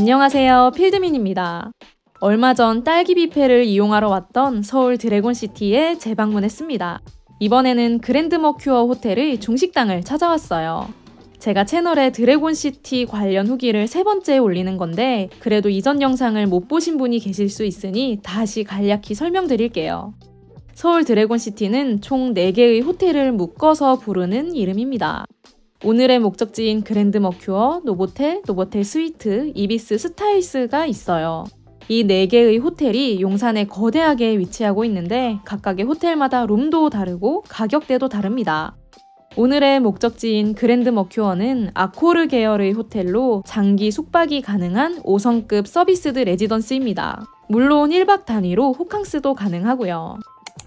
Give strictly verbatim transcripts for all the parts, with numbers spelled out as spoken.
안녕하세요, 필드민입니다. 얼마 전 딸기 뷔페를 이용하러 왔던 서울 드래곤시티에 재방문했습니다. 이번에는 그랜드 머큐어 호텔의 중식당을 찾아왔어요. 제가 채널에 드래곤시티 관련 후기를 세 번째 올리는 건데 그래도 이전 영상을 못 보신 분이 계실 수 있으니 다시 간략히 설명드릴게요. 서울 드래곤시티는 총 네 개의 호텔을 묶어서 부르는 이름입니다. 오늘의 목적지인 그랜드 머큐어, 노보텔, 노보텔 스위트, 이비스 스타일스가 있어요. 이 네 개의 호텔이 용산에 거대하게 위치하고 있는데 각각의 호텔마다 룸도 다르고 가격대도 다릅니다. 오늘의 목적지인 그랜드 머큐어는 아코르 계열의 호텔로 장기 숙박이 가능한 오 성급 서비스드 레지던스입니다. 물론 일 박 단위로 호캉스도 가능하고요.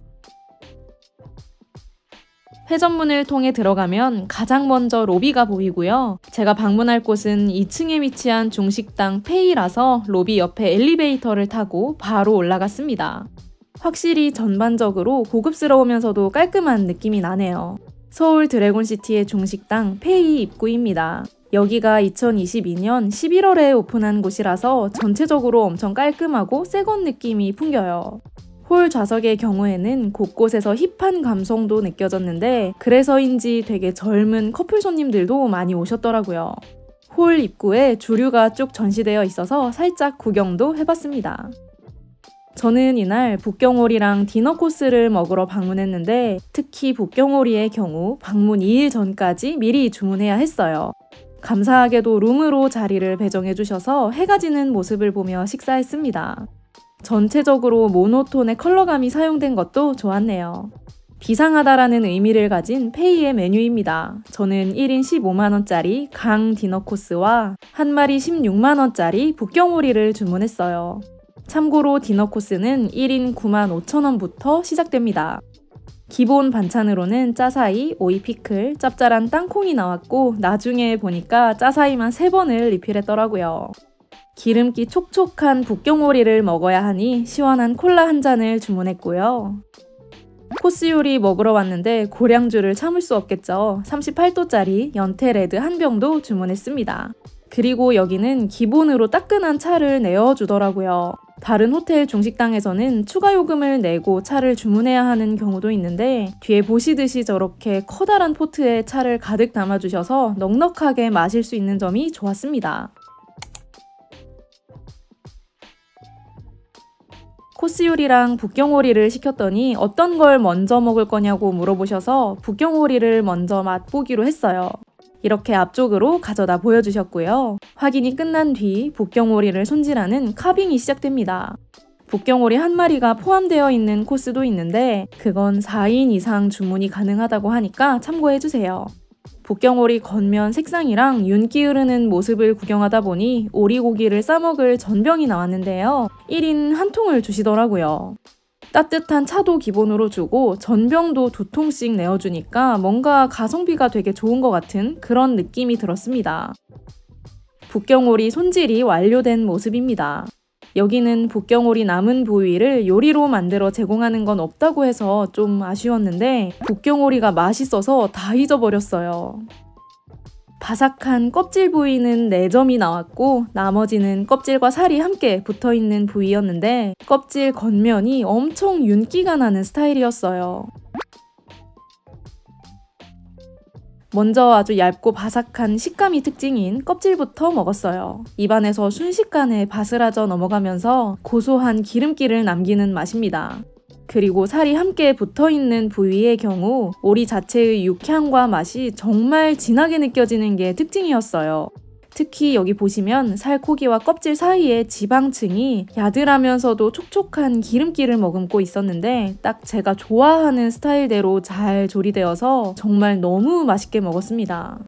회전문을 통해 들어가면 가장 먼저 로비가 보이고요. 제가 방문할 곳은 이 층에 위치한 중식당 페이라서 로비 옆에 엘리베이터를 타고 바로 올라갔습니다. 확실히 전반적으로 고급스러우면서도 깔끔한 느낌이 나네요. 서울 드래곤시티의 중식당 페이 입구입니다. 여기가 이천이십이 년 십일월에 오픈한 곳이라서 전체적으로 엄청 깔끔하고 새것 느낌이 풍겨요. 홀 좌석의 경우에는 곳곳에서 힙한 감성도 느껴졌는데 그래서인지 되게 젊은 커플 손님들도 많이 오셨더라고요. 홀 입구에 주류가 쭉 전시되어 있어서 살짝 구경도 해봤습니다. 저는 이날 북경오리랑 디너 코스를 먹으러 방문했는데 특히 북경오리의 경우 방문 이 일 전까지 미리 주문해야 했어요. 감사하게도 룸으로 자리를 배정해주셔서 해가 지는 모습을 보며 식사했습니다. 전체적으로 모노톤의 컬러감이 사용된 것도 좋았네요. 비상하다라는 의미를 가진 페이의 메뉴입니다. 저는 일 인 십오만 원짜리 강 디너 코스와 한 마리 십육만 원짜리 북경오리를 주문했어요. 참고로 디너 코스는 일 인 구만 오천 원부터 시작됩니다. 기본 반찬으로는 짜사이, 오이 피클, 짭짤한 땅콩이 나왔고 나중에 보니까 짜사이만 세 번을 리필했더라고요. 기름기 촉촉한 북경오리를 먹어야 하니 시원한 콜라 한 잔을 주문했고요. 코스 요리 먹으러 왔는데 고량주를 참을 수 없겠죠. 삼십팔 도짜리 연태레드 한 병도 주문했습니다. 그리고 여기는 기본으로 따끈한 차를 내어주더라고요. 다른 호텔 중식당에서는 추가 요금을 내고 차를 주문해야 하는 경우도 있는데 뒤에 보시듯이 저렇게 커다란 포트에 차를 가득 담아주셔서 넉넉하게 마실 수 있는 점이 좋았습니다. 코스 요리랑 북경오리를 시켰더니 어떤 걸 먼저 먹을 거냐고 물어보셔서 북경오리를 먼저 맛보기로 했어요. 이렇게 앞쪽으로 가져다 보여주셨고요. 확인이 끝난 뒤 북경오리를 손질하는 카빙이 시작됩니다. 북경오리 한 마리가 포함되어 있는 코스도 있는데 그건 사 인 이상 주문이 가능하다고 하니까 참고해주세요. 북경오리 겉면 색상이랑 윤기 흐르는 모습을 구경하다 보니 오리고기를 싸먹을 전병이 나왔는데요. 일 인 한 통을 주시더라고요. 따뜻한 차도 기본으로 주고 전병도 두 통씩 내어주니까 뭔가 가성비가 되게 좋은 것 같은 그런 느낌이 들었습니다. 북경오리 손질이 완료된 모습입니다. 여기는 북경오리 남은 부위를 요리로 만들어 제공하는 건 없다고 해서 좀 아쉬웠는데 북경오리가 맛있어서 다 잊어버렸어요. 바삭한 껍질 부위는 네 점이 나왔고 나머지는 껍질과 살이 함께 붙어있는 부위였는데 껍질 겉면이 엄청 윤기가 나는 스타일이었어요. 먼저 아주 얇고 바삭한 식감이 특징인 껍질부터 먹었어요. 입안에서 순식간에 바스라져 넘어가면서 고소한 기름기를 남기는 맛입니다. 그리고 살이 함께 붙어있는 부위의 경우 오리 자체의 육향과 맛이 정말 진하게 느껴지는 게 특징이었어요. 특히 여기 보시면 살코기와 껍질 사이에 지방층이 야들하면서도 촉촉한 기름기를 머금고 있었는데 딱 제가 좋아하는 스타일대로 잘 조리되어서 정말 너무 맛있게 먹었습니다.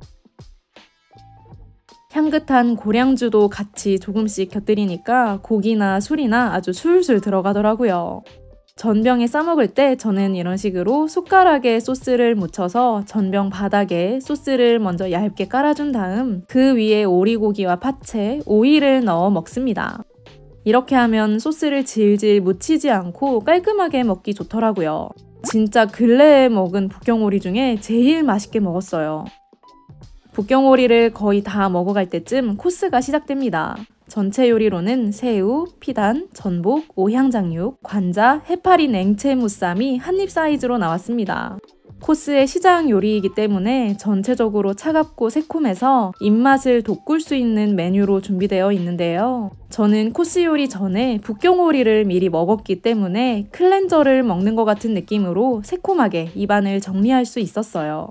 향긋한 고량주도 같이 조금씩 곁들이니까 고기나 술이나 아주 술술 들어가더라고요. 전병에 싸먹을 때 저는 이런 식으로 숟가락에 소스를 묻혀서 전병 바닥에 소스를 먼저 얇게 깔아준 다음 그 위에 오리고기와 파채, 오이를 넣어 먹습니다. 이렇게 하면 소스를 질질 묻히지 않고 깔끔하게 먹기 좋더라고요. 진짜 근래에 먹은 북경오리 중에 제일 맛있게 먹었어요. 북경오리를 거의 다 먹어갈 때쯤 코스가 시작됩니다. 전체 요리로는 새우, 피단, 전복, 오향장육, 관자, 해파리 냉채 무쌈이 한입 사이즈로 나왔습니다. 코스의 시장 요리이기 때문에 전체적으로 차갑고 새콤해서 입맛을 돋굴 수 있는 메뉴로 준비되어 있는데요. 저는 코스 요리 전에 북경오리를 미리 먹었기 때문에 클렌저를 먹는 것 같은 느낌으로 새콤하게 입안을 정리할 수 있었어요.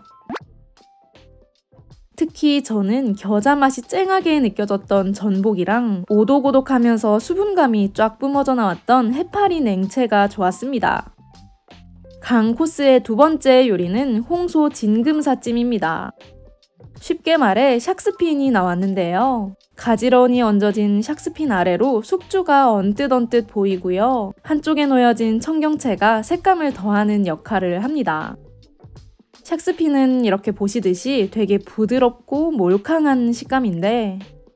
특히 저는 겨자 맛이 쨍하게 느껴졌던 전복이랑 오독오독하면서 수분감이 쫙 뿜어져 나왔던 해파리 냉채가 좋았습니다. 강 코스의 두 번째 요리는 홍소 진금사찜입니다. 쉽게 말해 샥스핀이 나왔는데요. 가지런히 얹어진 샥스핀 아래로 숙주가 언뜻언뜻 보이고요. 한쪽에 놓여진 청경채가 색감을 더하는 역할을 합니다. 샥스핀은 이렇게 보시듯이 되게 부드럽고 몰캉한 식감인데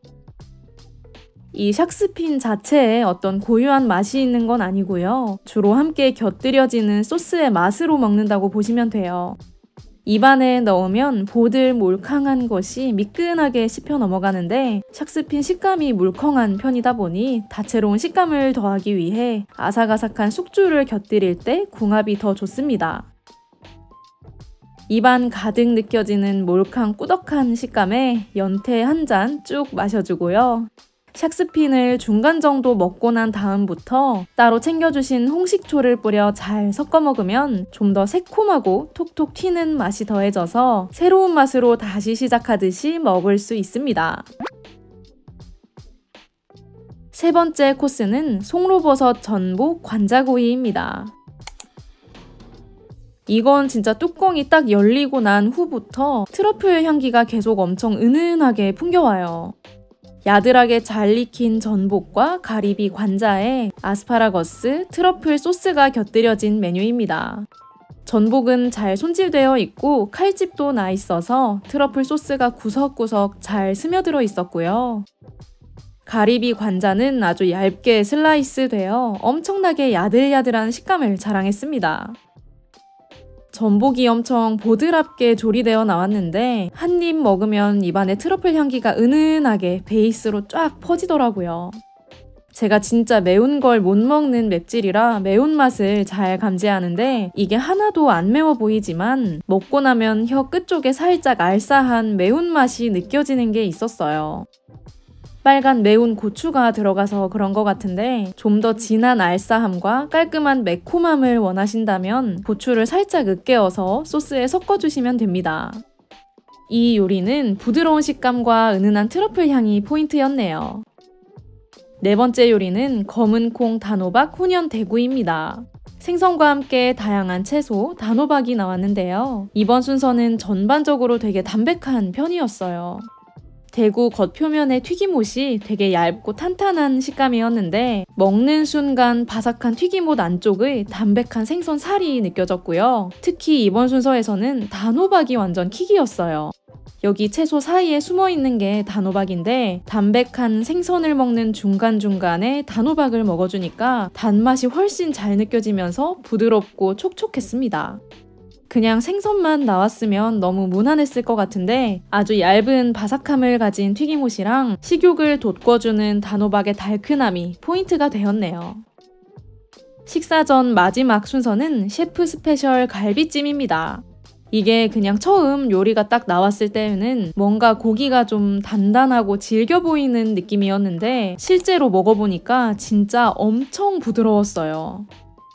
이 샥스핀 자체에 어떤 고유한 맛이 있는 건 아니고요. 주로 함께 곁들여지는 소스의 맛으로 먹는다고 보시면 돼요. 입안에 넣으면 보들몰캉한 것이 미끈하게 씹혀 넘어가는데 샥스핀 식감이 물컹한 편이다 보니 다채로운 식감을 더하기 위해 아삭아삭한 숙주를 곁들일 때 궁합이 더 좋습니다. 입안 가득 느껴지는 몰캉 꾸덕한 식감에 연태 한 잔 쭉 마셔주고요. 샥스핀을 중간 정도 먹고 난 다음부터 따로 챙겨주신 홍식초를 뿌려 잘 섞어 먹으면 좀 더 새콤하고 톡톡 튀는 맛이 더해져서 새로운 맛으로 다시 시작하듯이 먹을 수 있습니다. 세 번째 코스는 송로버섯 전복 관자구이입니다. 이건 진짜 뚜껑이 딱 열리고 난 후부터 트러플 향기가 계속 엄청 은은하게 풍겨와요. 야들하게 잘 익힌 전복과 가리비 관자에 아스파라거스, 트러플 소스가 곁들여진 메뉴입니다. 전복은 잘 손질되어 있고 칼집도 나 있어서 트러플 소스가 구석구석 잘 스며들어 있었고요. 가리비 관자는 아주 얇게 슬라이스 되어 엄청나게 야들야들한 식감을 자랑했습니다. 전복이 엄청 보드랍게 조리되어 나왔는데 한 입 먹으면 입안에 트러플 향기가 은은하게 베이스로 쫙 퍼지더라고요. 제가 진짜 매운 걸 못 먹는 맵찔이라 매운맛을 잘 감지하는데 이게 하나도 안 매워 보이지만 먹고 나면 혀 끝쪽에 살짝 알싸한 매운맛이 느껴지는 게 있었어요. 빨간 매운 고추가 들어가서 그런 것 같은데 좀 더 진한 알싸함과 깔끔한 매콤함을 원하신다면 고추를 살짝 으깨어서 소스에 섞어주시면 됩니다. 이 요리는 부드러운 식감과 은은한 트러플 향이 포인트였네요. 네 번째 요리는 검은콩 단호박 훈연 대구이입니다. 생선과 함께 다양한 채소, 단호박이 나왔는데요. 이번 순서는 전반적으로 되게 담백한 편이었어요. 대구 겉표면의 튀김옷이 되게 얇고 탄탄한 식감이었는데 먹는 순간 바삭한 튀김옷 안쪽의 담백한 생선 살이 느껴졌고요. 특히 이번 순서에서는 단호박이 완전 킥이었어요. 여기 채소 사이에 숨어있는 게 단호박인데 담백한 생선을 먹는 중간중간에 단호박을 먹어주니까 단맛이 훨씬 잘 느껴지면서 부드럽고 촉촉했습니다. 그냥 생선만 나왔으면 너무 무난했을 것 같은데 아주 얇은 바삭함을 가진 튀김옷이랑 식욕을 돋궈주는 단호박의 달큰함이 포인트가 되었네요. 식사 전 마지막 순서는 셰프 스페셜 갈비찜입니다. 이게 그냥 처음 요리가 딱 나왔을 때는 뭔가 고기가 좀 단단하고 질겨 보이는 느낌이었는데 실제로 먹어보니까 진짜 엄청 부드러웠어요.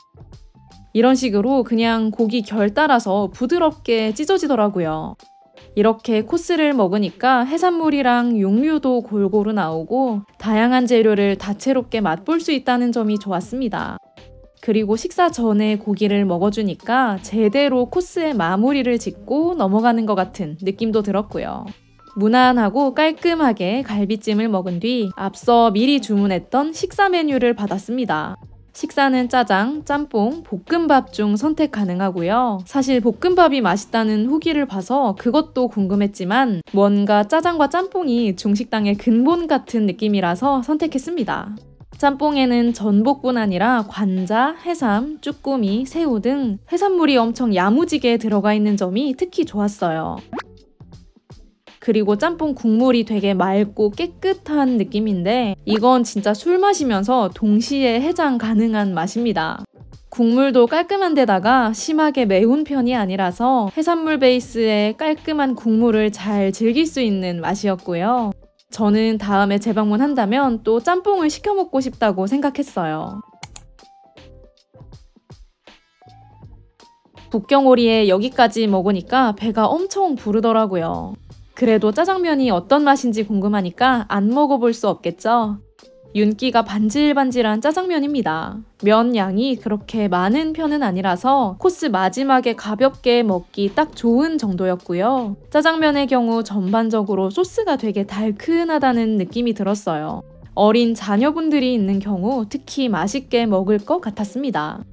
이런 식으로 그냥 고기 결 따라서 부드럽게 찢어지더라고요. 이렇게 코스를 먹으니까 해산물이랑 육류도 골고루 나오고 다양한 재료를 다채롭게 맛볼 수 있다는 점이 좋았습니다. 그리고 식사 전에 고기를 먹어주니까 제대로 코스의 마무리를 짓고 넘어가는 것 같은 느낌도 들었고요. 무난하고 깔끔하게 갈비찜을 먹은 뒤 앞서 미리 주문했던 식사 메뉴를 받았습니다. 식사는 짜장, 짬뽕, 볶음밥 중 선택 가능하고요. 사실 볶음밥이 맛있다는 후기를 봐서 그것도 궁금했지만 뭔가 짜장과 짬뽕이 중식당의 근본 같은 느낌이라서 선택했습니다. 짬뽕에는 전복뿐 아니라 관자, 해삼, 쭈꾸미, 새우 등 해산물이 엄청 야무지게 들어가 있는 점이 특히 좋았어요. 그리고 짬뽕 국물이 되게 맑고 깨끗한 느낌인데 이건 진짜 술 마시면서 동시에 해장 가능한 맛입니다. 국물도 깔끔한 데다가 심하게 매운 편이 아니라서 해산물 베이스의 깔끔한 국물을 잘 즐길 수 있는 맛이었고요. 저는 다음에 재방문한다면 또 짬뽕을 시켜 먹고 싶다고 생각했어요. 북경오리에 여기까지 먹으니까 배가 엄청 부르더라고요. 그래도 짜장면이 어떤 맛인지 궁금하니까 안 먹어볼 수 없겠죠? 윤기가 반질반질한 짜장면입니다. 면 양이 그렇게 많은 편은 아니라서 코스 마지막에 가볍게 먹기 딱 좋은 정도였고요. 짜장면의 경우 전반적으로 소스가 되게 달큰하다는 느낌이 들었어요. 어린 자녀분들이 있는 경우 특히 맛있게 먹을 것 같았습니다.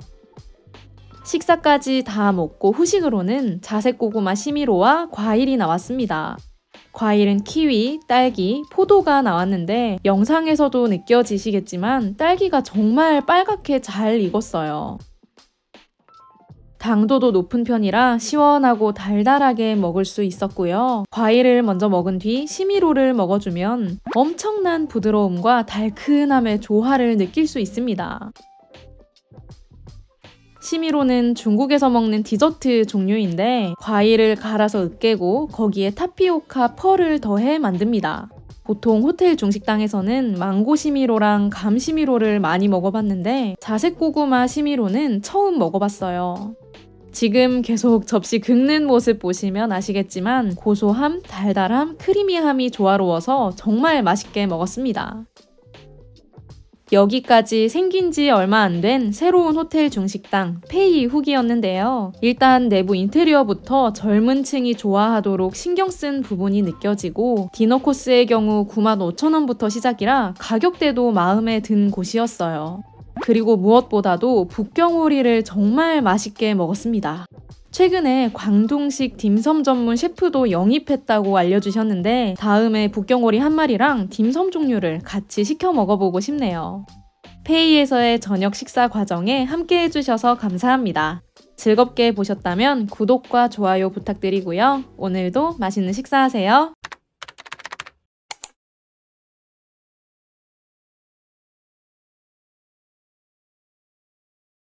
식사까지 다 먹고 후식으로는 자색고구마 시미로와 과일이 나왔습니다. 과일은 키위, 딸기, 포도가 나왔는데 영상에서도 느껴지시겠지만 딸기가 정말 빨갛게 잘 익었어요. 당도도 높은 편이라 시원하고 달달하게 먹을 수 있었고요. 과일을 먼저 먹은 뒤 시미로를 먹어주면 엄청난 부드러움과 달큰함의 조화를 느낄 수 있습니다. 시미로는 중국에서 먹는 디저트 종류인데 과일을 갈아서 으깨고 거기에 타피오카 펄을 더해 만듭니다. 보통 호텔 중식당에서는 망고 시미로랑 감 시미로를 많이 먹어봤는데 자색고구마 시미로는 처음 먹어봤어요. 지금 계속 접시 긁는 모습 보시면 아시겠지만 고소함, 달달함, 크리미함이 조화로워서 정말 맛있게 먹었습니다. 여기까지 생긴 지 얼마 안 된 새로운 호텔 중식당 페이 후기였는데요. 일단 내부 인테리어부터 젊은 층이 좋아하도록 신경 쓴 부분이 느껴지고 디너 코스의 경우 구만 오천 원부터 시작이라 가격대도 마음에 든 곳이었어요. 그리고 무엇보다도 북경오리를 정말 맛있게 먹었습니다. 최근에 광둥식 딤섬 전문 셰프도 영입했다고 알려주셨는데 다음에 북경오리 한 마리랑 딤섬 종류를 같이 시켜 먹어보고 싶네요. 페이에서의 저녁 식사 과정에 함께 해주셔서 감사합니다. 즐겁게 보셨다면 구독과 좋아요 부탁드리고요. 오늘도 맛있는 식사하세요.